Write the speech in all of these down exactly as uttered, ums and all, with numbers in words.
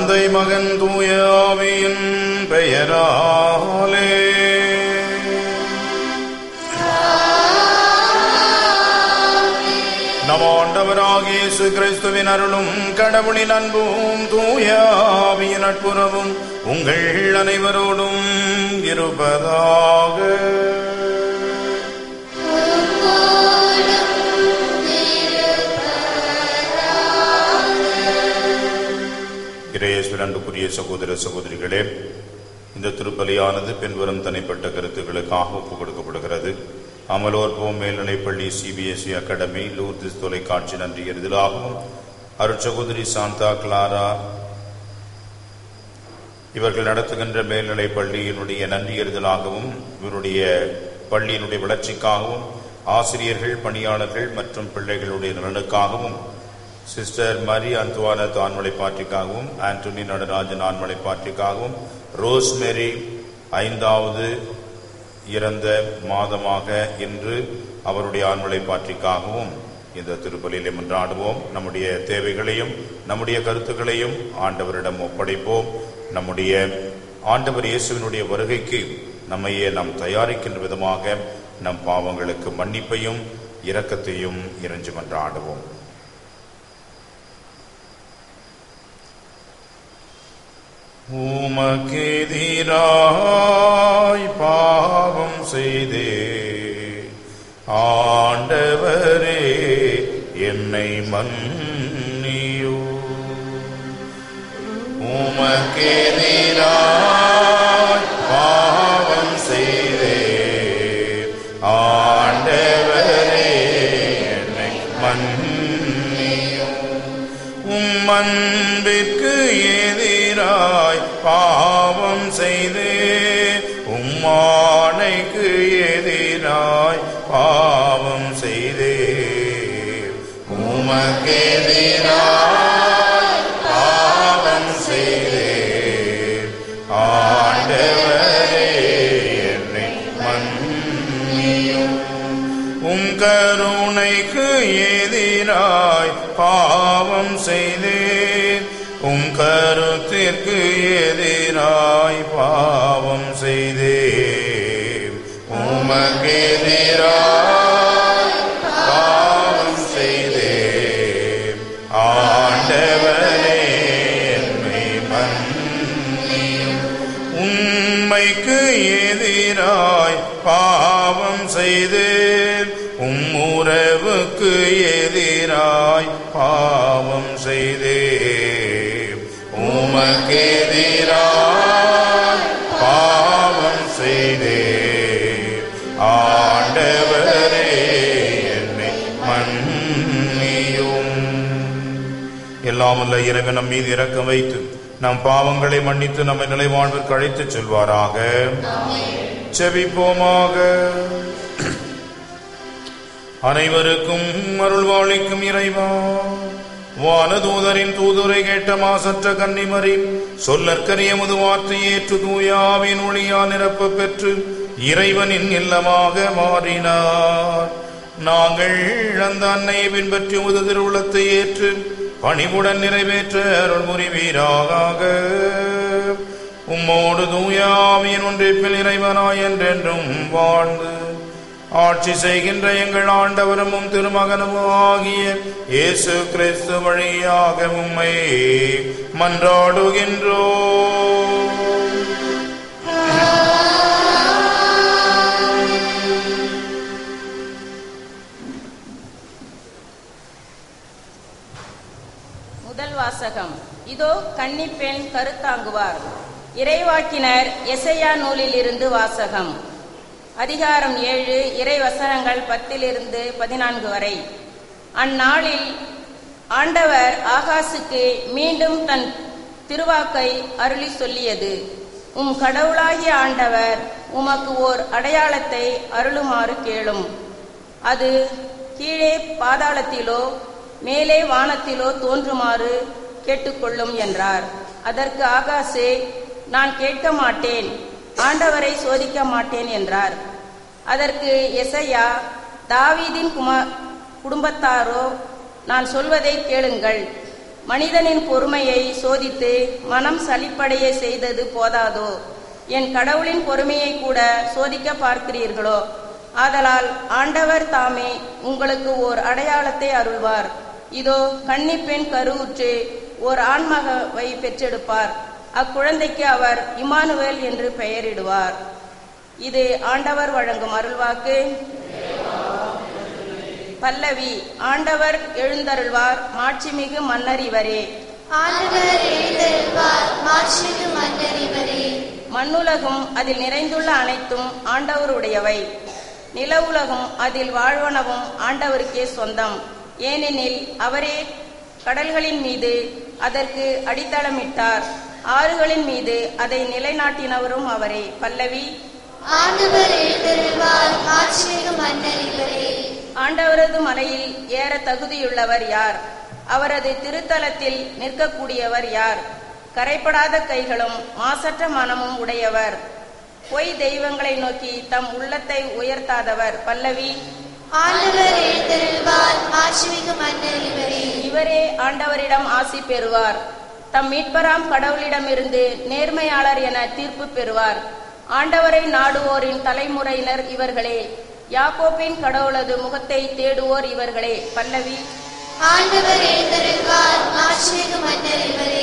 தந்தை மகன் தூய ஆவியின் பெயராலே. நம் ஆண்டவராகிய இயேசு கிறிஸ்துவின் அருளும் கடவுளின் அன்பும் தூய ஆவியின் நட்புறவும் உங்கள் அனைவரோடும் இருப்பதாக. இறையேசுவின் அன்புக்குரிய சகோதர சகோதரிகளே, இந்த திருப்பலியானது பின்வரும் தனிப்பட்ட கருத்துக்களுக்காக ஒப்புக் கொடுக்கப்படுகிறது. அமலோற்போம் மேல்நிலைப்பள்ளி, சிபிஎஸ்இ அகாடமி, லூர்திஸ் தொலைக்காட்சி நன்றி எறிதலாகவும், அருட்சகோதரி சாந்தா கிளாரா இவர்கள் நடத்துகின்ற மேல்நிலைப் பள்ளியினுடைய நன்றி எறிதலாகவும், இவருடைய பள்ளியினுடைய வளர்ச்சிக்காகவும், ஆசிரியர்கள், பணியாளர்கள் மற்றும் பிள்ளைகளுடைய நலனுக்காகவும், சிஸ்டர் மரி அந்துவானத் ஆண்மலைப்பாற்றிக்காகவும், ஆண்டோனி நடராஜன் ஆண்மலைப்பாற்றிக்காகவும், ரோஸ்மேரி ஐந்தாவது இறந்த மாதமாக இன்று அவருடைய ஆண்மலைப்பாற்றிக்காகவும் இந்த திருப்பலியிலே மன்றாடுவோம். நம்முடைய தேவைகளையும் நம்முடைய கருத்துக்களையும் ஆண்டவரிடம் ஒப்படைப்போம். நம்முடைய ஆண்டவர் இயேசுவினுடைய வருகைக்கு நம்மையே நாம் தயாரிக்கின்ற விதமாக நம் பாவங்களுக்கு மன்னிப்பையும் இரக்கத்தையும் இறைஞ்சி மன்றாடுவோம். உமக்கெதிராய் பாவம் செய்தே ஆண்டவரே என்னை மன்னியோ. உமக்கெதிராய் பாவம் செய்தே ஆண்டவரே என்னை மன்னியோ. உம் அன்பிற்கு எதிராய் பாவம் செய்தே உம்மானைக்கு எதிராய் பாவம் செய்தே உமக்கெதிராய் பாவம் செய்தே ஆண்டவரே என்னை மன்னியும். உம் கருணைக்கு எதிராய் பாவம் செய்தே உம் கருத்திற்கு எதிராய் பாவம் செய்தே உமக்கெதிராய் பாவம் செய்தே ஆண்டவரே என்னை மன்னியும். உம்மைக்கு எதிராய் பாவம் செய்தே உம் உறவுக்கு எதிராய் பாவம் செய்தே உமக்கெதிராய் பாவம் செய்தே ஆண்டவரே என்னை மன்னியும். எல்லாம் வல்ல இறைவன் நம் மீது இரக்கம் வைத்து நம் பாவங்களை மன்னித்து நம்மை நிலைவாழ்விற்கு அழைத்துச் செல்வாராக. செபிப்போமாக. அனைவருக்கும் அருள்வாளிக்கும் இறைவா, வானதூதரின் தூதுரை கேட்ட மாசற்ற கன்னிமரி சொல்லற்கரிய முதுவாற்றை ஏற்று தூயாவின் ஒளியா நிரப்ப பெற்று இறைவனின் இல்லமாக மாறினார். நாங்கள் அந்த அன்னையை பின்பற்றி உமது திருவுளத்தை ஏற்று பணிவுடன் நிறைவேற்ற அருள் புரிவீராக. உம்மோடு தூயாவின் ஒன்றிப்பில் இறைவனாய் என்றென்றும் வாழ்ந்து ஆட்சி செய்கின்ற எங்கள் ஆண்டவரும் திருமகனும் ஆகிய இயேசு கிறிஸ்து வழியாக உம்மை மன்றாடுகின்றோம். முதல் வாசகம். இதோ கன்னிப்பெண் கருத்தாங்குவார். இறைவாக்கினர் எசையா நூலில் இருந்து வாசகம். அதிகாரம் ஏழு, இறை வசனங்கள் பத்திலிருந்து பதினான்கு வரை. அந்நாளில் ஆண்டவர் ஆகாசுக்கு மீண்டும் தன் திருவாக்கை அருளி சொல்லியது. உம் கடவுளாகிய ஆண்டவர் உமக்கு ஓர் அடையாளத்தை அருளுமாறு கேளும். அது கீழே பாதாளத்திலோ மேலே வானத்திலோ தோன்றுமாறு கேட்டுக்கொள்ளும் என்றார். அதற்கு ஆகாசே, நான் கேட்க மாட்டேன், ஆண்டவரை சோதிக்க மாட்டேன் என்றார். அதற்கு எசையா, தாவீதின் குமா குடும்பத்தாரோ, நான் சொல்வதை கேளுங்கள். மனிதனின் பொறுமையை சோதித்து மனம் சலிப்படைய செய்தது போதாதோ? என் கடவுளின் பொறுமையை கூட சோதிக்க பார்க்கிறீர்களோ? ஆதலால் ஆண்டவர் தாமே உங்களுக்கு ஓர் அடையாளத்தை அருள்வார். இதோ கன்னிப்பெண் கருவுற்று ஓர் ஆண்மகவை பெற்றெடுப்பார். அக்குழந்தைக்கு அவர் இம்மானுவேல் என்று பெயரிடுவார். இது ஆண்டவர் வழங்கும் அருள்வாக்கு. பல்லவி. ஆண்டவர் எழுந்தருள்வார், மாட்சிமிகு மன்னர் இவரே. ஆண்டவர் எழுந்தருள்வார், மாட்சிமிகு மன்னர் இவரே. மண்ணுலகும் அதில் நிறைந்துள்ள அனைத்தும் ஆண்டவருடையவை. நில உலகும் அதில் வாழ்வனவும் ஆண்டவருக்கே சொந்தம். ஏனெனில் அவரே கடல்களின் மீது அதற்கு அடித்தளமிட்டார், ஆறுகளின் மீது அதை நிலைநாட்டினவரும் அவரே. பல்லவி. ஆண்டவர் எழுந்தருள்வார், மாட்சிமிகு மன்னர் இவரே. ஆண்டவரது மலையில் ஏற தகுதியுள்ளவர் யார்? அவரது திருத்தலத்தில் நிற்கக்கூடியவர் யார்? கரைப்படாத கைகளும் மாசற்ற மனமும் உடையவர், பொய் தெய்வங்களை நோக்கி தம் உள்ளத்தை உயர்த்தாதவர். பல்லவி. ஆண்டவர் எழுந்தருள்வார், மாட்சிமிகு மன்னர் இவரே. இவரே ஆண்டவரிடம் ஆசி பெறுவார், தம் மீட்பராம் கடவுளிடமிருந்து நேர்மையாளர் என தீர்ப்பு பெறுவார். ஆண்டவரை நாடுவோரின் தலைமுறையினர் இவர்களே, யாக்கோப்பின் கடவுளது முகத்தை தேடுவோர் இவர்களே. பல்லவி. ஆண்டவர் எழுந்தருள்வார், மாட்சிமிகு மன்னர் இவரே.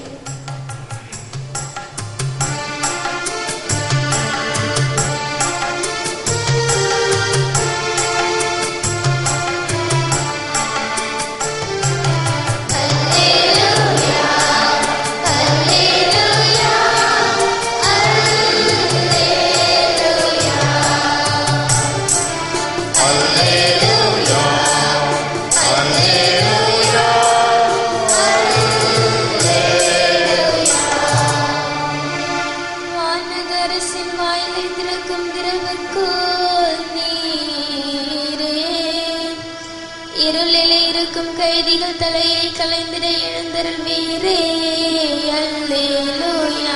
கைதிகள் தலையை கலைந்திட எழுந்தருள் வீரே. அல்லேலூயா,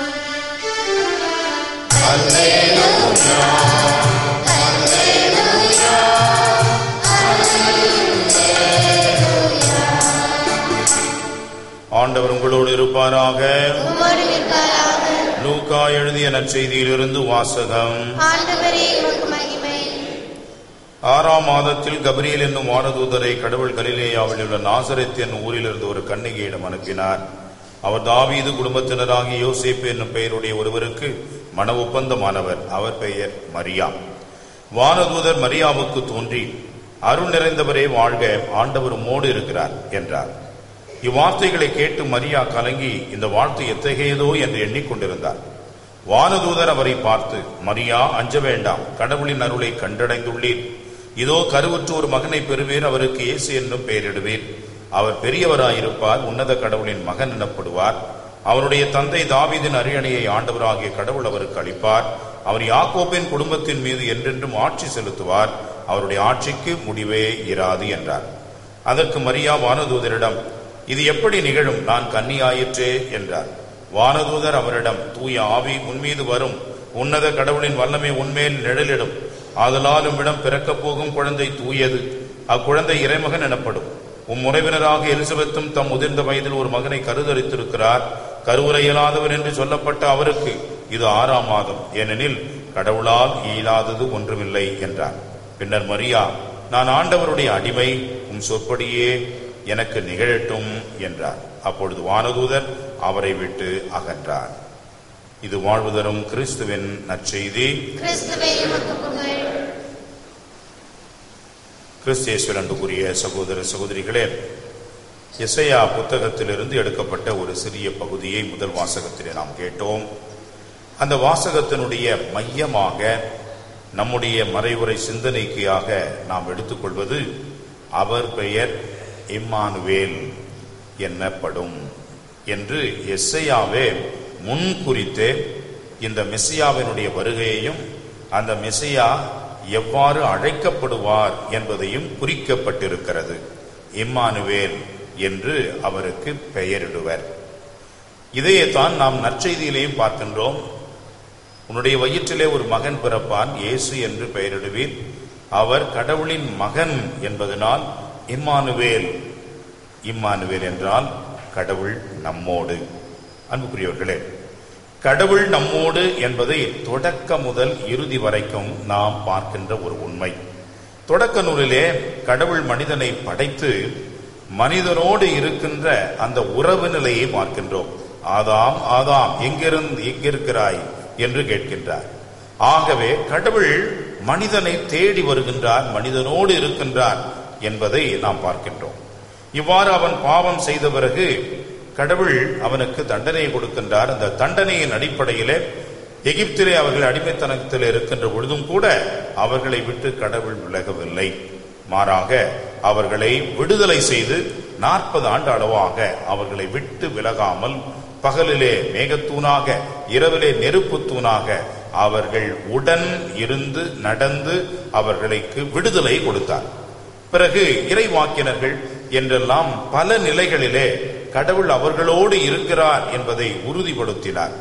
அல்லேலூயா, அல்லேலூயா, அல்லேலூயா. ஆண்டவர் உங்களோடு இருப்பாராக. உம்மோடு இருப்பாராக. லூக்கா எழுதிய நற்செய்தியிலிருந்து வாசகம். ஆண்டவரே உமக்கு மகிமை. ஆறாம் மாதத்தில் கபிரியேல் என்னும் வானதூதரை கடவுள் கலிலேயாவில் உள்ள நாசரேத் என்னும் ஊரிலிருந்து ஒரு கன்னிகையிடம் அனுப்பினார். அவர் தாவீது குடும்பத்தினராகிய யோசேப்பு என்னும் பெயருடைய ஒருவருக்கு மன ஒப்பந்தமானவர். அவர் பெயர் மரியா. வானதூதர் மரியாவுக்கு தோன்றி, அருள் நிறைந்தவரே வாழ்க, ஆண்டவர் உம்மோடு இருக்கிறார் என்றார். இவ்வார்த்தைகளை கேட்டு மரியா கலங்கி இந்த வாழ்த்து எத்தகையதோ என்று எண்ணிக்கொண்டிருந்தார். வானதூதர் அவரை பார்த்து, மரியா, அஞ்ச வேண்டாம், கடவுளின் அருளை கண்டடைந்துள்ளீர். இதோ கருவுற்று ஒரு மகனை பெறுவீர், அவருக்கு இயேசு என்னும் பெயரிடுவீர். அவர் பெரியவராயிருப்பார், உன்னத கடவுளின் மகன் எனப்படுவார். அவருடைய தந்தை தாவீதின் அரியணையை ஆண்டவராகிய கடவுள் அவருக்கு அளிப்பார். அவர் யாக்கோபின் குடும்பத்தின் மீது என்றென்றும் ஆட்சி செலுத்துவார். அவருடைய ஆட்சிக்கு முடிவே இராது என்றார். அதற்கு மரியா வானதூதரிடம், இது எப்படி நிகழும்? நான் கன்னியாயிற்றே என்றார். வானதூதர் அவரிடம், தூய ஆவி உன்மீது வரும், உன்னத கடவுளின் வல்லமை உன்மேல் நிழலிடும். ஆதலால் உம்மிடம் பிறக்கப் போகும் குழந்தை தூயது. அக்குழந்தை இறைமகன் எனப்படும். உம் உறவினராக எலிசபெத்தும் தம் முதிர்ந்த வயதில் ஒரு மகனை கருதரித்திருக்கிறார். கருவுரை இயலாதவர் என்று சொல்லப்பட்ட அவருக்கு இது ஆறாம் மாதம், ஏனெனில் கடவுளால் இயலாதது ஒன்றுமில்லை என்றார். பின்னர் மரியா, நான் ஆண்டவருடைய அடிமை, உம் சொற்படியே எனக்கு நிகழட்டும் என்றார். அப்பொழுது வானதூதர் அவரை விட்டு அகன்றார். இது வாழ்வு தரும் கிறிஸ்துவின் நற்செய்தி. கிறிஸ்தேஸ்வர் அன்புக்குரிய சகோதர சகோதரிகளே, எசையா புத்தகத்திலிருந்து எடுக்கப்பட்ட ஒரு சிறிய பகுதியை முதல் வாசகத்திலே நாம் கேட்டோம். அந்த வாசகத்தினுடைய மையமாக நம்முடைய மறைவுரை சிந்தனைக்காக நாம் எடுத்துக்கொள்வது, அவர் பெயர் இம்மானுவேல் என்னப்படும் என்று எசையாவே முன்குறித்தே இந்த மெசியாவினுடைய வருகையையும் அந்த மெசியா எவ்வாறு அழைக்கப்படுவார் என்பதையும் குறிக்கப்பட்டிருக்கிறது. இம்மானுவேல் என்று அவருக்கு பெயரிடுவர். இதையே தான் நாம் நற்செய்தியிலேயும் பார்க்கின்றோம். உன்னுடைய வயிற்றிலே ஒரு மகன் பிறப்பான், இயேசு என்று பெயரிடுவீர். அவர் கடவுளின் மகன் என்பதனால் இம்மானுவேல் இம்மானுவேல் என்றால் கடவுள் நம்மோடு. அன்புக்குரியவர்களே, கடவுள் நம்மோடு என்பதை தொடக்க முதல் இறுதி வரைக்கும் நாம் பார்க்கின்ற ஒரு உண்மை. தொடக்க நூலிலே கடவுள் மனிதனை படைத்து மனிதனோடு இருக்கின்ற அந்த உறவு நிலையை பார்க்கின்றோம். ஆதாம் ஆதாம் எங்கிருந்து எங்கிருக்கிறாய் என்று கேட்கின்றார். ஆகவே கடவுள் மனிதனை தேடி வருகின்றார், மனிதனோடு இருக்கின்றார் என்பதை நாம் பார்க்கின்றோம். இவ்வாறு அவன் பாவம் செய்த பிறகு கடவுள் அவனுக்கு தண்டனை கொடுக்கின்றார். அந்த தண்டனையின் அடிப்படையிலே எகிப்திலே அவர்கள் அடிமைத்தனத்தில் இருக்கின்ற பொழுதும் கூட அவர்களை விட்டு கடவுள் விலகவில்லை. மாறாக அவர்களை விடுதலை செய்து நாற்பது ஆண்டு அளவாக அவர்களை விட்டு விலகாமல் பகலிலே மேகத்தூணாக இரவிலே நெருப்பு தூணாக அவர்கள் உடன் இருந்து நடந்து அவர்களுக்கு விடுதலை கொடுத்தார். பிறகு இறைவாக்கினர்கள் என்றெல்லாம் பல நிலைகளிலே கடவுள் அவர்களோடு இருக்கிறார் என்பதை உறுதிப்படுத்தினார்.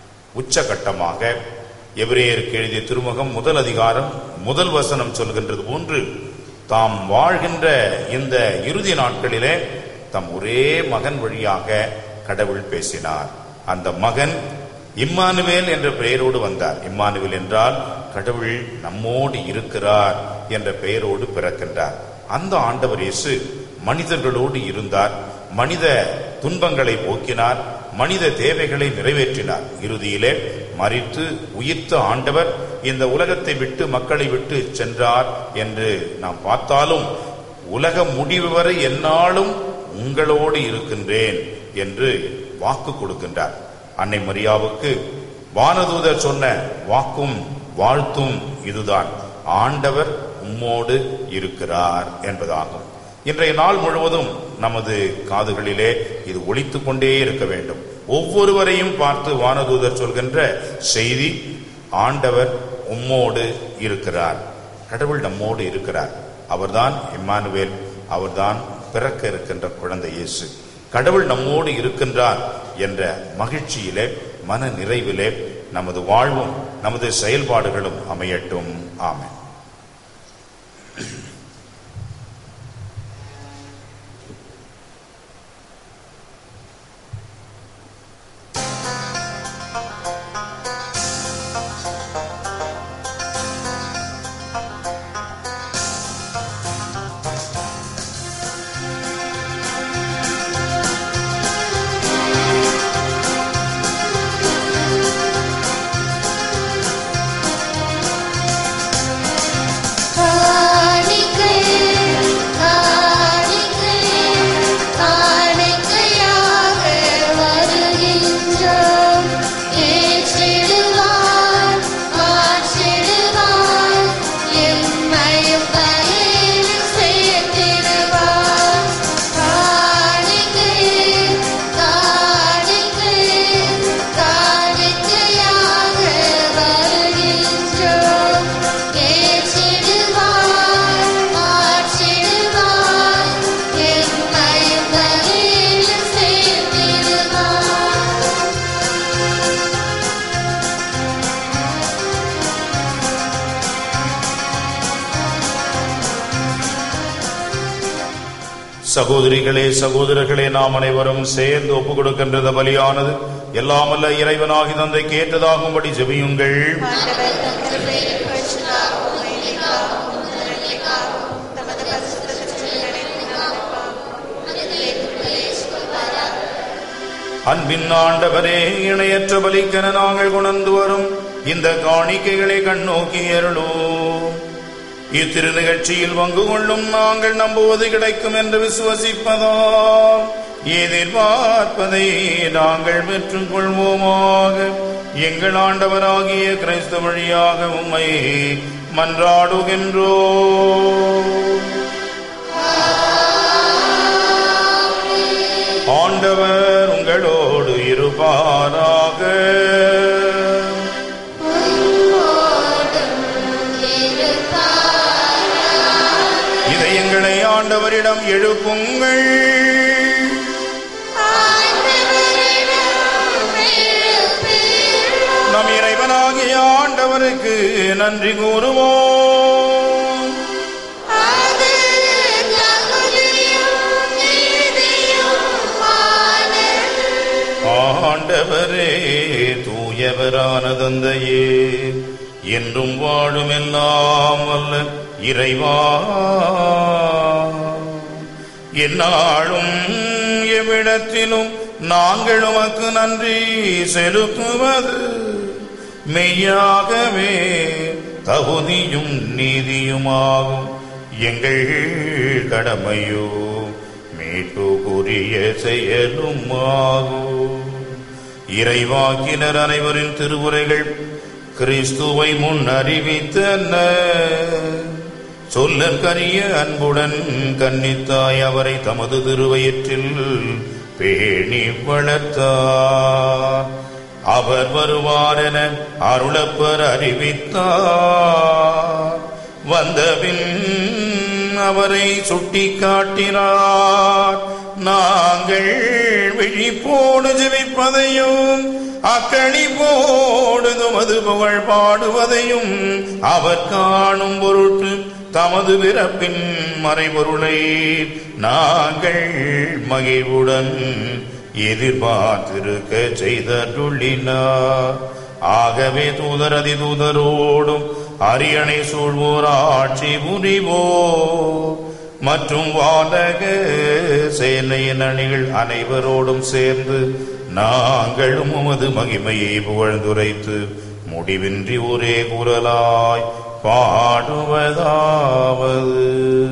உச்சகட்டமாக எபிரேயருக்கு எழுதிய திருமுகம் முதல் அதிகாரம் முதல் வசனம் சொல்கின்றது போன்று தாம் வாழ்கின்ற இந்த இறுதி நாட்களிலே தம் ஒரே மகன் வழியாக கடவுள் பேசினார். அந்த மகன் இம்மானுவேல் என்ற பெயரோடு வந்தார். இம்மானுவேல் என்றால் கடவுள் நம்மோடு இருக்கிறார் என்ற பெயரோடு பிறக்கின்றார். அந்த ஆண்டவர் இயேசு மனிதர்களோடு இருந்தார், மனித துன்பங்களை போக்கினார், மனித தேவைகளை நிறைவேற்றினார். இறுதியிலே மரித்து உயிர்த்த ஆண்டவர் இந்த உலகத்தை விட்டு மக்களை விட்டு சென்றார் என்று நாம் பார்த்தாலும் உலக முடிவு வரை எந்நாளும் உங்களோடு இருக்கின்றேன் என்று வாக்கு கொடுக்கின்றார். அன்னை மரியாவுக்கு வானதூதர் சொன்ன வாக்கும் வாழ்த்தும் இதுதான், ஆண்டவர் உம்மோடு இருக்கிறார் என்பதாகும். இன்றைய நாள் முழுவதும் நமது காதுகளிலே இது ஒலித்துக் கொண்டே இருக்க வேண்டும். ஒவ்வொருவரையும் பார்த்து வானதூதர் சொல்கின்ற செய்தி, ஆண்டவர் உம்மோடு இருக்கிறார், கடவுள் நம்மோடு இருக்கிறார். அவர்தான் இம்மானுவேல், அவர்தான் பிறக்க இருக்கின்ற குழந்தை இயேசு. கடவுள் நம்மோடு இருக்கின்றார் என்ற மகிழ்ச்சியிலே, மன நிறைவிலே நமது வாழ்வும் நமது செயல்பாடுகளும் அமையட்டும். ஆமென். சகோதரிகளே சகோதரர்களே, நாம் அனைவரும் சேர்ந்து ஒப்புக் கொடுக்கின்றது பலியானது எல்லாமல்ல இறைவனாகி தந்தை கேட்டதாகும்படி ஜெபியுங்கள். அன்பின் ஆண்டவரே, இணையற்ற பலிக்கென நாங்கள் கொணர்ந்து வரும் இந்த காணிக்கைகளை கண்ணோக்கி அருளும். இத்திரு நிகழ்ச்சியில் பங்கு கொள்ளும் நாங்கள் நம்புவது கிடைக்கும் என்று விசுவசிப்பதால் எதிர்பார்ப்பதை நாங்கள் பெற்றுக் கொள்வோமாக. எங்கள் ஆண்டவராகிய கிறிஸ்து வழியாக உம்மை மன்றாடுகின்றோம். ஆண்டவர் உங்களோடு இருப்பாராக. இதயங்களை ஆண்டவரிடம் எழுப்புங்கள். நம் இறைவனாகிய ஆண்டவருக்கு நன்றி கூறுவோம். தூயவரான தந்தையே, என்றும் வாழும் எல்லாம் வல்ல இறைவா, எந்நாளும் எவ்விடத்திலும் நாங்கள் உமக்கு நன்றி செலுத்துவது மெய்யாகவே தகுதியும் நீதியுமாகும். எங்கள் கடமையோ மீட்புக்குரிய செயலும் ஆகும். இறைவாக்கினர் அனைவரின் திருவுரைகள் கிறிஸ்துவை முன் அறிவித்தன. சொல்லற்கரிய அன்புடன் கன்னித்தாய் அவரை தமது திருவயிற்றில் பேணி வளர்த்தார். அவர் வருவார் என அருளப்பர் அறிவித்தார். வந்தபின் அவரை சுட்டி காட்டினார். நாங்கள் விழிப்போடு ஜெபிப்பதையும் அக்களிப்போடு தமது புகழ் பாடுவதையும் அவர் காணும் பொருட்டு தமது பிறப்பின் மறைபொருளை நாங்கள் மகிழ்வுடன் எதிர்பார்த்திருக்க செய்தருளினார். ஆகவே தூதர் அதிதூதரோடும் அரியணை சூழ்வோர் ஆட்சி புரிவோ மற்றும் வானக சேனையின் அணிகள் அனைவரோடும் சேர்ந்து நாங்களும் உமது மகிமையை புகழ்ந்துரைத்து முடிவின்றி ஒரே குரலாய் பாடுவதாவது: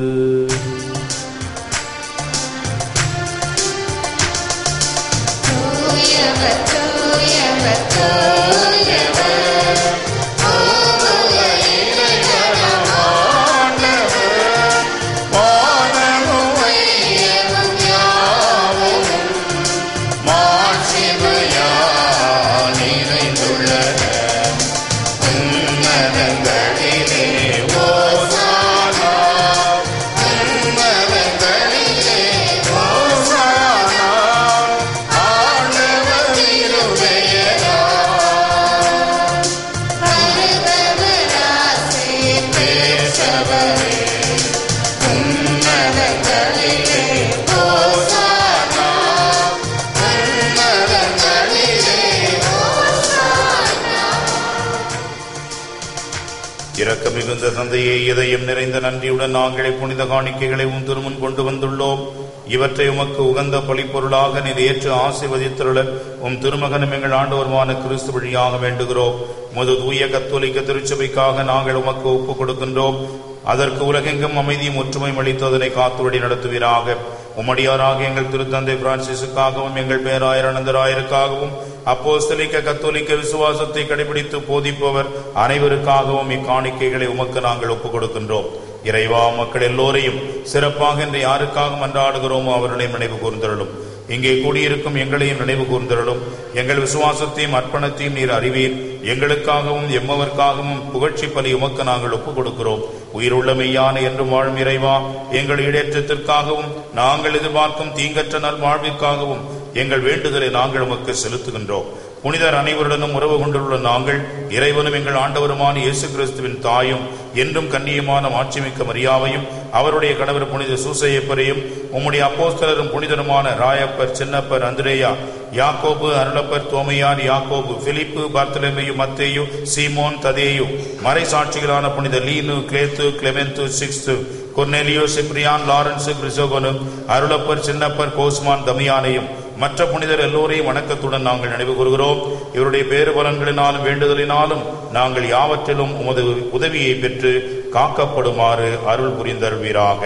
இரக்க மிகுந்த தந்தையே, இதயம் நிறைந்த நன்றியுடன் நாங்களே புனித காணிக்கைகளை உம் திருமுன் கொண்டு வந்துள்ளோம். இவற்றை உமக்கு உகந்த பழிப்பொருளாக நீர் ஏற்று ஆசீர்வதித்துள்ள உம் திருமகனும் எங்கள் ஆண்டவருமான கிறிஸ்து வழியாக வேண்டுகிறோம். முது தூய கத்தோலிக்க திருச்சபைக்காக நாங்கள் உமக்கு ஒப்புக் கொடுக்கின்றோம். அதற்கு உலகெங்கும் அமைதியும் ஒற்றுமையும் அளித்து அதனை காத்துவடி நடத்துவீராக. உம்மடியாராக எங்கள் திருத்தந்தை பிரான்சிஸுக்காகவும் எங்கள் பேராயர் அனந்தராயருக்காகவும் அப்போஸ்தலிக்க கத்தோலிக்க விசுவாசத்தை கடைபிடித்து போதிப்பவர் அனைவருக்காகவும் இக்காணிக்கைகளை உமக்கு நாங்கள் ஒப்புக் கொடுக்கின்றோம். இறைவா, மக்கள் எல்லோரையும் சிறப்பாக இன்று யாருக்காக மன்றாடுகிறோமோ அவர்களையும் நினைவு கூர்ந்தருளும். இங்கே கூடியிருக்கும் எங்களையும் நினைவு கூர்ந்தருளும். எங்கள் விசுவாசத்தையும் அர்ப்பணத்தையும் நீர் அறிவீர். எங்களுக்காகவும் எம்மவர்க்காகவும் புகழ்ச்சி பலி உமக்கு நாங்கள் ஒப்புக் கொடுக்கிறோம். உயிருள்ள மெய்யான என்றும் வாழும் இறைவா, எங்கள் ஈடேற்றத்திற்காகவும் நாங்கள் எதிர்பார்க்கும் தீங்கற்ற நல் வாழ்விற்காகவும் எங்கள் வேண்டுதலை நாங்கள் உமக்கு செலுத்துகின்றோம். புனிதர் அனைவருடனும் உறவு கொண்டுள்ள நாங்கள் இறைவனும் எங்கள் ஆண்டவருமான இயேசு கிறிஸ்துவின் தாயும் என்றும் கண்ணியமான மாட்சிமிக்க மரியாவையும் அவருடைய கணவர் புனித சூசையப்பரையும் உம்முடைய அப்போஸ்தலரும் புனிதருமான ராயப்பர், சின்னப்பர், அந்திரேயா, யாக்கோபு, அருளப்பர், தோமையார், யாக்கோபு, பிலிப்பு, பார்த்தலமேயு, மத்தேயு, சீமோன், ததேயு, மறைசாட்சிகளான புனித லீனு, கிளேத்து, கிளெமெந்து, சிக்ஸ்து, கொர்னேலியோ, சிப்ரியான், லாரன்ஸ், கிறிசோகனு, அருளப்பர், சின்னப்பர், கோஸ்மான், தமியானையும் மற்ற புனிதர் எல்லோரையும் வணக்கத்துடன் நாங்கள் நினைவு கூறுகிறோம். இவருடைய பேறு பலன்களினாலும் வேண்டுதலினாலும் நாங்கள் யாவற்றிலும் உமது உதவியை பெற்று காக்கப்படுமாறு அருள் புரிந்தருள்வீராக.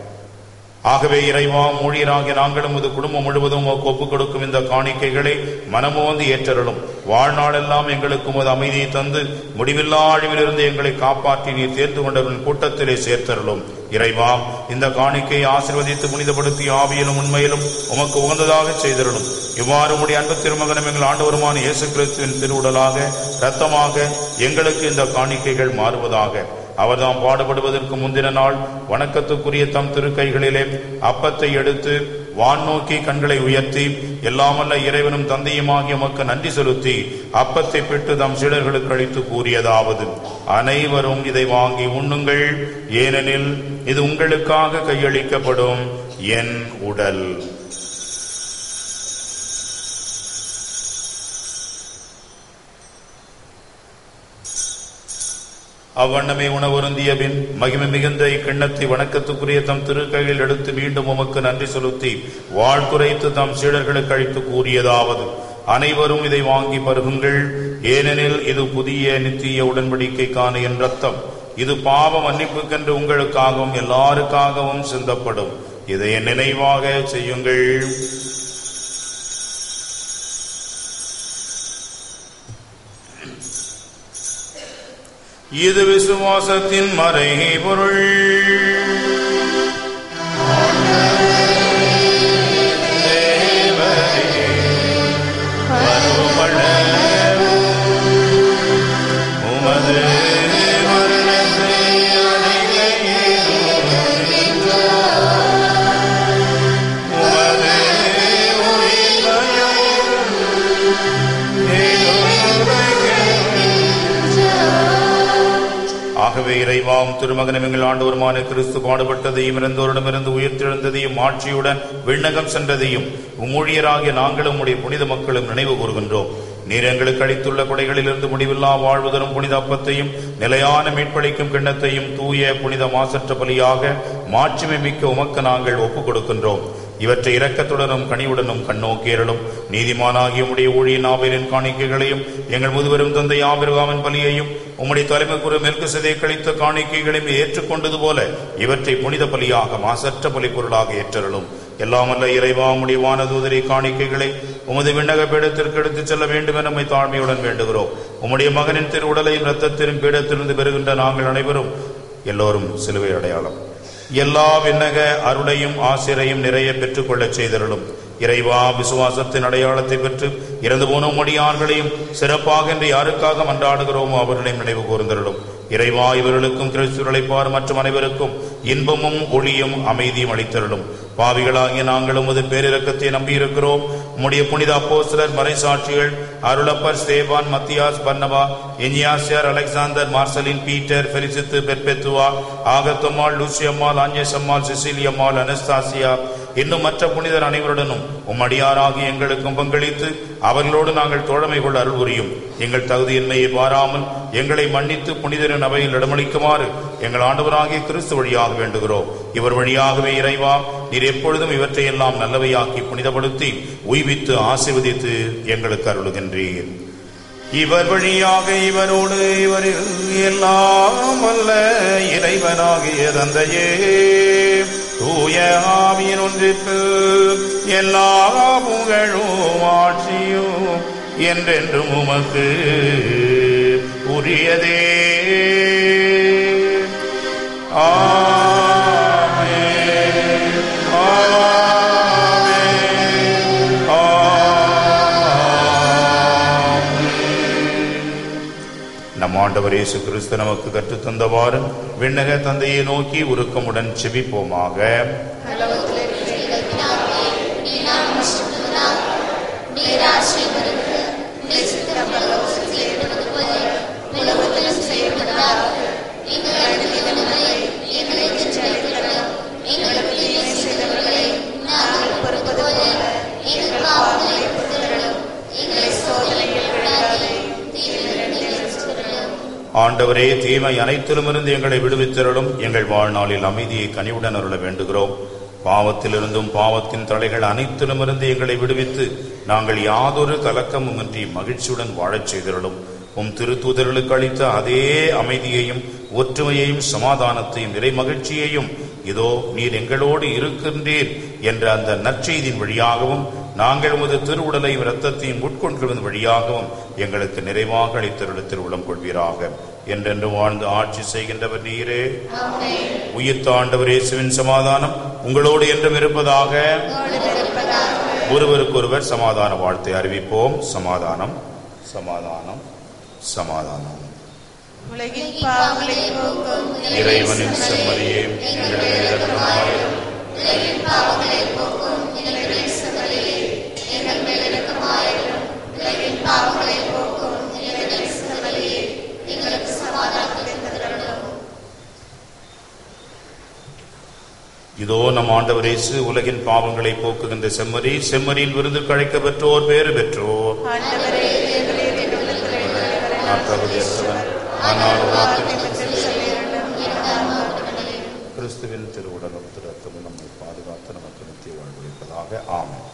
ஆகவே இறைவா, ஊழியராகிய நாங்கள் உமது குடும்பம் முழுவதும் ஒப்புக் கொடுக்கும் இந்த காணிக்கைகளை மனமோந்து ஏற்றருளும். வாழ்நாளெல்லாம் எங்களுக்கு உமது அமைதியை தந்து முடிவில்லா அழிவிலிருந்து எங்களை காப்பாற்றி நீர் தேர்ந்து கொண்டவரின் கூட்டத்திலே சேர்த்தருளும். இறைவா, இந்த காணிக்கையை ஆசீர்வதித்து புனிதப்படுத்தி ஆவியிலும் உண்மையிலும் உமக்கு உகந்ததாக செய்தருளும். இவ்வாறு உடைய அன்பு திருமகனும் எங்கள் ஆண்டவருமான இயேசு கிறிஸ்துவின் திருவுடலாக இரத்தமாக எங்களுக்கு இந்த காணிக்கைகள் மாறுவதாக. அவர்தாம் பாடுபடுவதற்கு முந்தின நாள் வணக்கத்துக்குரிய தம் திருக்கைகளிலே அப்பத்தை எடுத்து வான் நோக்கி கண்களை உயர்த்தி எல்லாமல்ல இறைவனும் தந்தையுமாகிய உமக்கு நன்றி செலுத்தி அப்பத்தை பெற்று தம் சீடர்களுக்கு அளித்து கூறியதாவது: அனைவரும் இதை வாங்கி உண்ணுங்கள், ஏனெனில் இது உங்களுக்காக கையளிக்கப்படும் என் உடல். அவ்வண்ணமே உணவருந்திய பின் மகிமை மிகுந்த இக்கிண்ணத்தை வணக்கத்துக்குரிய தம் திருக்கையில் எடுத்து மீண்டும் உமக்கு நன்றி செலுத்தி வாழ்த்துரைத்து தம் சீடர்களுக்கு அழைத்து கூறியதாவது: அனைவரும் இதை வாங்கி பருகுங்கள், ஏனெனில் இது புதிய நித்திய உடன்படிக்கைக்கான என் ரத்தம். இது பாவ மன்னிப்புக்கென்று உங்களுக்காகவும் எல்லாருக்காகவும் சிந்தப்படும். இதை என் நினைவாக செய்யுங்கள். இது விசுவாசத்தின் மறை பொருள். ஆகவே இறைவாம் திருமகனும் எங்கள் ஆண்டவருமான கிறிஸ்து பாடுபட்டதையும் இறந்தோரிடமிருந்து உயிர்த்தெழுந்ததையும் ஆட்சியுடன் விண்ணகம் சென்றதையும் உம்மூழியராகிய நாங்களும் உம்முடைய புனித மக்களும் நினைவு கூறுகின்றோம். நீர் எங்களுக்கு அளித்துள்ள கொடைகளிலிருந்து முடிவில்லா வாழ்வு தரும் புனித அப்பத்தையும் நிலையான மீட்பளிக்கும் கிண்ணத்தையும் தூய புனித மாசற்ற பலியாக மாட்சிமை மிக்க உமக்கு நாங்கள் ஒப்புக் கொடுக்கின்றோம். இவற்றை இரக்கத்துடனும் கனிவுடனும் கண்ணோக்கியர்களும் நீதிமானாகிய உம்முடைய ஊழியன் ஆபேலின் காணிக்கைகளையும் எங்கள் முதுவரும் தந்தை ஆபிரகாமின் பலியையும் உம்முடைய தலைமை குரு மெல்கிசேதேக்கு அளித்த காணிக்கைகளையும் ஏற்றுக்கொண்டது போல இவற்றை புனித பலியாக மாசற்ற பலி பொருளாக ஏற்றருளும். எல்லாமல்ல இறைவா, உம்முடைய வானதூதரை காணிக்கைகளை உமது விண்ணக பீடத்திற்கு எடுத்துச் செல்ல வேண்டும் என நம்மை தாழ்மையுடன் வேண்டுகிறோம். உம்முடைய மகனின் திரு உடலையும் இரத்தத்திலும் பீடத்திலிருந்து பெறுகின்ற நாங்கள் அனைவரும் எல்லோரும் சிலுவை அடையாளம் எல்லா விண்ணக அருளையும் ஆசிரையும் நிறைய பெற்றுக் கொள்ளச் செய்தருளும். இறைவா, விசுவாசத்தின் அடையாளத்தை பெற்று இறந்து போன மடியார்களையும் சிறப்பாக என்று யாருக்காக மன்றாடுகிறோமோ அவர்களையும் நினைவு கூர்ந்தருளும். இறைவா, இவர்களுக்கும் கிறிஸ்துவளைப்பார் மற்றும் அனைவருக்கும் இன்பமும் ஒளியும் அமைதியும் அளித்தருளும். பாவிகளாகிய நாங்கள் உமது பேரிரக்கத்தை நம்பியிருக்கிறோம். உம்முடைய புனித அப்போஸ்தலர், மறைசாட்சிகள், அருளப்பர், ஸ்தேவான், மத்தியாஸ், பர்னபா, இனியாசியார், அலெக்சாந்தர், மார்சலின், பீட்டர், பெலிசித்து, பெர்பெத்துவா, ஆகத்தம்மாள், லூசியம்மாள், ஆஞ்சேசம்மாள், சிசிலியம்மாள், அனஸ்தாசியா இன்னும் மற்ற புனிதர் அனைவருடனும் உம்மடியாராகி எங்களுக்கும் பங்களித்து அவர்களோடு நாங்கள் தோழமை கொள்ள அருள் புரியும். எங்கள் தகுதியின்மையை பாராமல் எங்களை மன்னித்து புனிதரின் அவையில் இடமளிக்குமாறு எங்கள் ஆண்டவராகிய கிறிஸ்து வழியாக வேண்டுகிறோம். இவர் வழியாகவே இறைவா, நீர் எப்பொழுதும் இவற்றை எல்லாம் நல்லவையாக்கி புனிதப்படுத்தி உய்வித்து ஆசீர்வதித்து எங்களுக்கு அருளுகின்றீர். இவர் வழியாக இவரோடு இவரில் எல்லாம் அல்ல இறைவனாகிய தந்தையே, தூய ஆவியின் ஒன்றிப்பு எல்லா புகழும் ஆட்சியும் என்றென்றும் உமக்கு உரியதே. ஆமென், ஆமென், ஆமென். நம் ஆண்டவர் இயேசு கிறிஸ்து நமக்கு கற்றுத்தந்தவாறு விண்ணக தந்தையை நோக்கி உருக்கமுடன் செபிப்போமாக. ஆண்டவரே, தீமை அனைத்திலுமிருந்து எங்களை விடுவித்தருளும். எங்கள் வாழ்நாளில் அமைதியை கனிவுடன் அருள வேண்டுகிறோம். பாவத்திலிருந்தும் பாவத்தின் தலைகள் அனைத்திலுமிருந்து எங்களை விடுவித்து நாங்கள் யாதொரு கலக்கமுமின்றி மகிழ்ச்சியுடன் வாழச் செய்தருளும். உம் திருத்தூதர்களுக்கு அளித்த அதே அமைதியையும் ஒற்றுமையையும் சமாதானத்தையும் இறை மகிழ்ச்சியையும் இதோ நீர் எங்களோடு இருக்கின்றீர் என்ற அந்த நற்செய்தியின் வழியாகவும் நாங்கள் உமது திருவுடலையும் இரத்தத்தையும் உட்கொண்டிருந்த வழியாகவும் எங்களுக்கு நிறைவாக அளித்தருள திருவுளம் கொள்வீராக. என்றென்று வாழ்ந்து ஆட்சி செய்கின்றவர் நீரே. உயிர்த்த ஆண்டவர் இயேசுவின் சமாதானம் உங்களோடு என்றும் இருப்பதாக. ஒருவருக்கொருவர் சமாதான வாழ்த்தை அறிவிப்போம். சமாதானம், சமாதானம், சமாதானம். இறைவனின் செம்மறியே, எங்களை இரக்கமாயிரும். இதோ நம் ஆண்டவர் இயேசு உலகின் பாவங்களை போக்குகின்ற செம்மறி. செம்மறியின் விருது கழைக்க பெற்றோர் பேறு பெற்றோர். ஆனால் வார்த்தை கிறிஸ்துவின் திருவுடலும் திரு ரத்தமும் நம்மை பாதுகாத்து நமக்கு நித்திய வாழ்வளிப்பதாக. ஆமென்.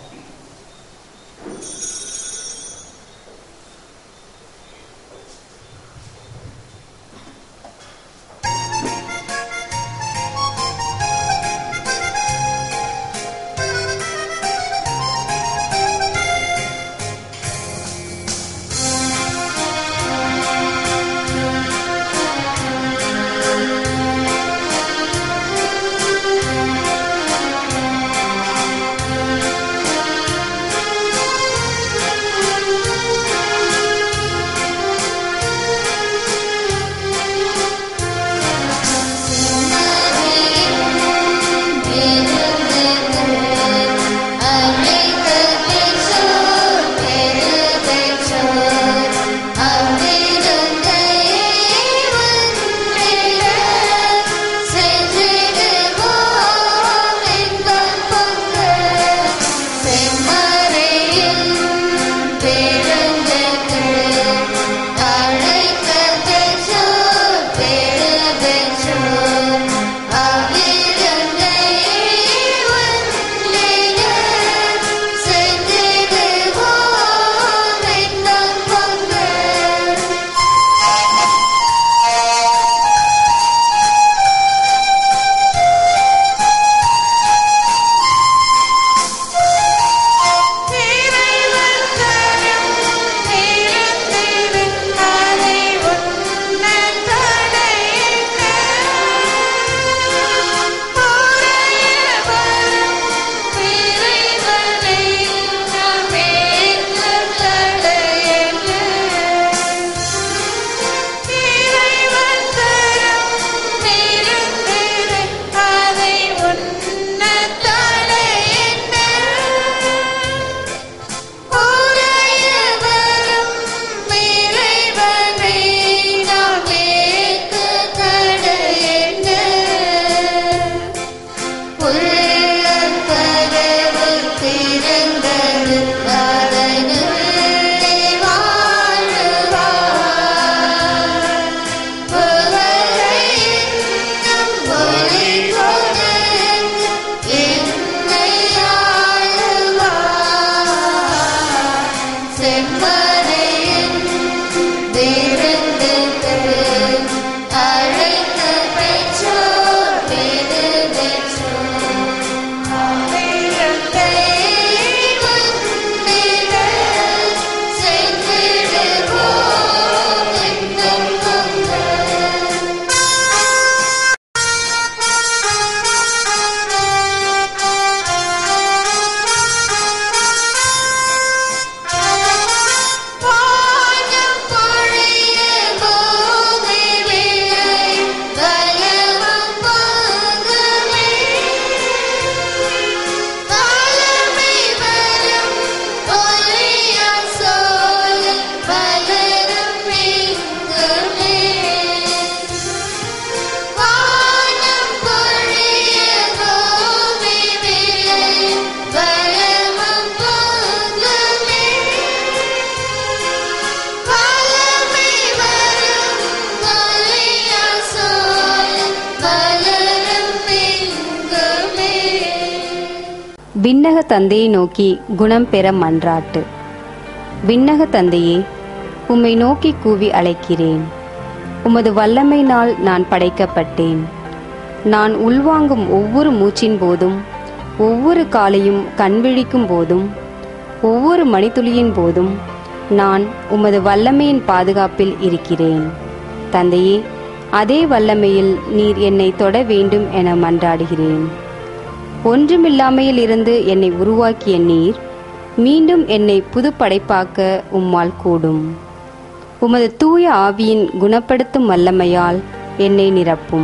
விண்ணக தந்தையை நோக்கி குணம் பெற மன்றாட்டு. விண்ணக தந்தையே, உம்மை நோக்கி கூவி அழைக்கிறேன். உமது வல்லமையினால் நான் படைக்கப்பட்டேன். நான் உள்வாங்கும் ஒவ்வொரு மூச்சின் போதும், ஒவ்வொரு காலையும் கண்விழிக்கும் போதும், ஒவ்வொரு மணித்துளியின் போதும் நான் உமது வல்லமையின் பாதுகாப்பில் இருக்கிறேன். தந்தையே, அதே வல்லமையில் நீர் என்னை தொட வேண்டும் என மன்றாடுகிறேன். ஒன்றுமில்லாமையில் இருந்து என்னை உருவாக்கிய நீர் மீண்டும் என்னை புது படைப்பாக்க உம்மால் கூடும். உமது தூய ஆவியின் குணப்படுத்தும் வல்லமையால் என்னை நிரப்பும்.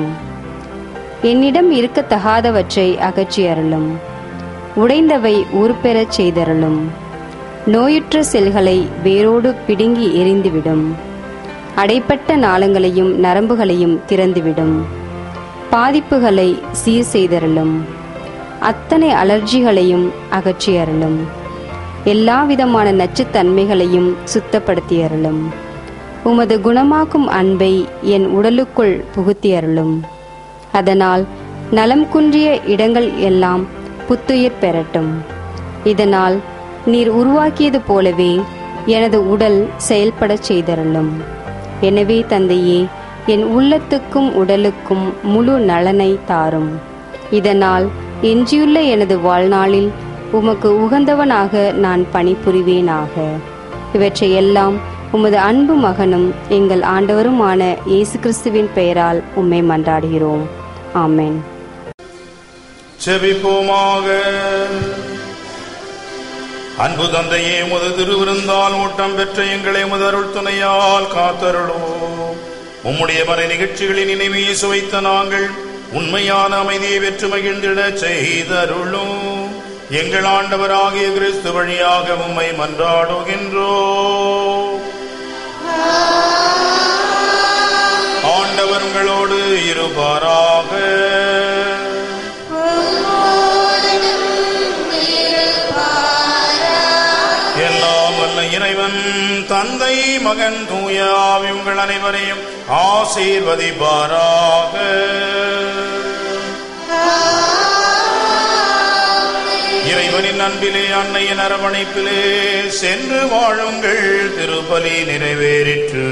என்னிடம் இருக்கத்தகாதவற்றை அகற்றி அருளும். உடைந்தவை ஊர்பெறச் செய்தருளும். நோயுற்ற செல்களை வேரோடு பிடுங்கி எரிந்துவிடும். அடைப்பட்ட நாளங்களையும் நரம்புகளையும் திறந்துவிடும். பாதிப்புகளை சீர் செய்தருளும். அத்தனை அலர்ஜிகளையும் அகற்றி அருளும். எல்லா விதமான நச்சுத்தன்மைகளையும் சுத்தப்படுத்தி அருளும். உமது குணமாக்கும் அன்பை என் உடலுக்குள் புகுத்தியருளும். அதனால் நலம் குன்றிய இடங்கள் எல்லாம் புத்துயிர் பெறட்டும். இதனால் நீர் உருவாக்கியது போலவே எனது உடல் செயல்படச் செய்தருளும். எனவே தந்தையே, என் உள்ளத்துக்கும் உடலுக்கும் முழு நலனை தாரும். இதனால் எஞ்சியுள்ள எனது வாழ்நாளில் உமக்கு உகந்தவனாக நான் பணிபுரிவேனாக. இவற்றையெல்லாம் உமது அன்பு மகனும் எங்கள் ஆண்டவருமான இயேசு கிறிஸ்துவின் பெயரால் உம்மை மன்றாடுகிறோம். ஆமென். செபிப்போமாக. அன்பு தந்தையே, உமது திருவிருந்தால் ஊட்டம் பெற்ற எங்களை உமது அருள் துணையால் காத்தருளும். உம்முடைய மறை நிகழ்ச்சிகளின் நினைவை சுவைத்த நாங்கள் உண்மையான அமைதியை பெற்று மகிழ்ந்திட செய்தருளும். எங்கள் ஆண்டவராகிய கிறிஸ்து வழியாக உம்மை மன்றாடுகின்றோம். ஆண்டவர் உங்களோடு இருப்பாராக. எல்லாம் வல்ல இறைவன் தந்தை, மகன், தூய ஆவி உங்கள் அனைவரையும் ஆசீர்வதிப்பாராக. இறைவனின் அன்பிலே, அன்னையின் அரவணைப்பிலே சென்று வாழுங்கள். திருப்பலி நிறைவேறிற்று.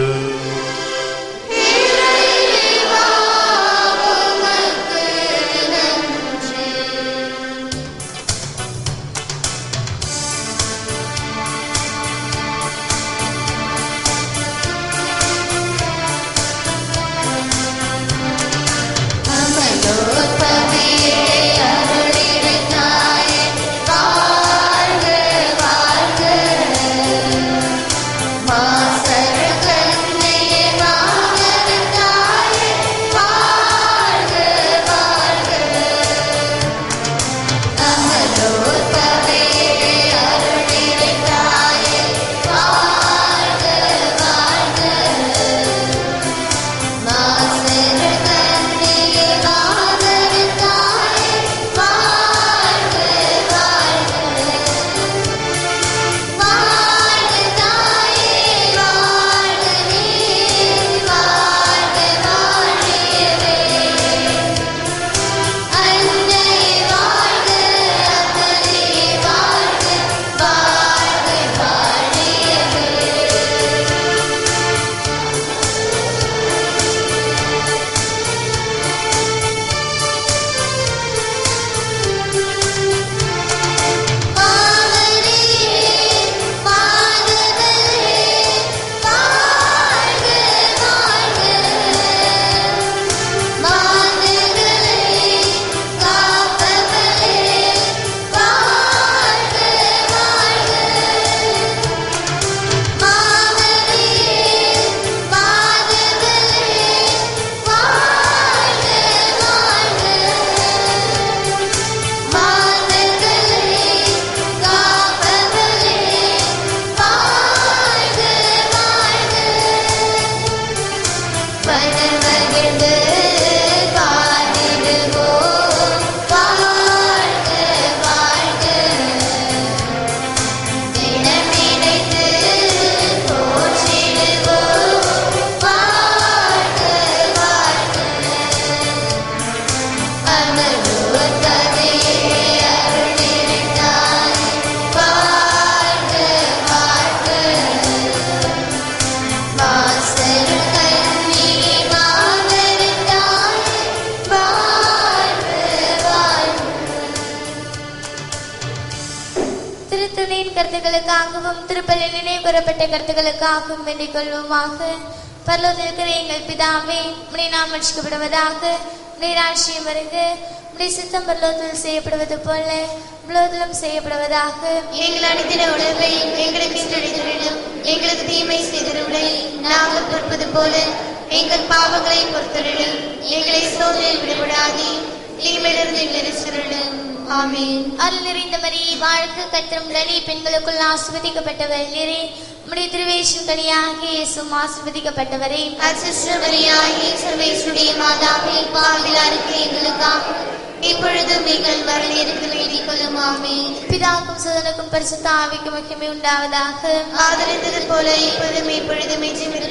கருத்துக்களுக்காகவும் திருப்பலி நினைவு கூறப்பட்ட கருத்துக்களுக்காகவும் வேண்டிக் கொள்வோமாக. பரலோகத்தில் இருக்கிற எங்கள் பிதாவே, உம்முடைய நாமம் ரட்சிக்கப்படுவதாக. உம்முடைய ராஜ்யம் வருக. உம்முடைய சித்தம் பரலோகத்தில் செய்யப்படுவது போல உலகத்திலும் செய்யப்படுவதாக. எங்கள் அனுதின உணவை எங்களுக்கு இன்றளித்தருளும். எங்களுக்கு தீமை செய்தவர்களை நாங்கள் பொறுப்பது போல எங்கள் பாவங்களை பொறுத்தருளும். எங்களை சோதனையில் விடப்படாதே, தீமையிலிருந்து எங்களை ரட்சித்தருளும். ஆமென். அருள் நிறைந்த மரியே, வாழ்க, கர்த்தர் உம்முடனே, பெண்களுக்குள் ஆசீர்வதிக்கப்பட்டவர் நீரே. உம்முடைய திருவயிற்றின் கனியாகிய இயேசுவும் ஆசீர்வதிக்கப்பட்டவரே. அச்சிஷ்ட மரியாயே, சர்வேசுடைய மாதாவே, பாவிலாருக்கு எங்களுக்காக இப்பொழுதும் எங்கள் மரண நேரத்தில் வேண்டிக் கொள்ளும். ஆமென். பிதாவுக்கும் சுதனுக்கும் பரிசுத்த ஆவிக்கும் மகிமை உண்டாவதாக. ஆதரித்தது போல இப்பொழுதும் இப்பொழுதும்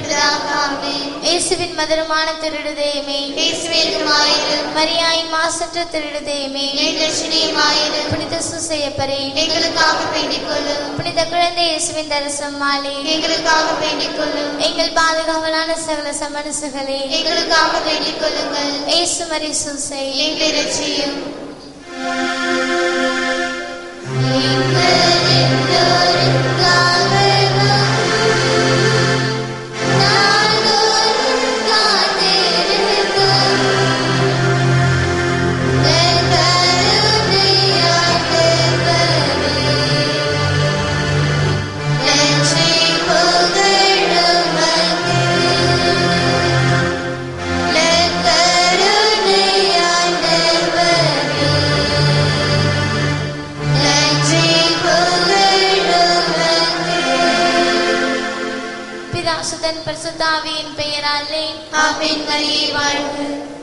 இருப்பதாக. ஆமென். இயேசுவின் மதுரமான திருடுதயமே, இயேசுவேகுமாயிரும். மரியாயின் மாசற்ற திருடுதயமே, எங்கள் புனித சூசையப்பரே, எங்களுக்காக வேண்டிக் கொள்ளும். புனித குழந்தை இயேசுவின் தரிசம்மாளே, எங்களுக்காக வேண்டிக் கொள்ளும். எங்கள் பாதுகாவலான சகல சமனசுகளே, எங்களுக்காக வேண்டிக் கொள்ளுங்கள். இயேசு மரி சூசை, எங்களை இரட்சியும். சுதன் பரிசுத்த ஆவியின் பெயராலே ஆமென். மரியே வாழ்க.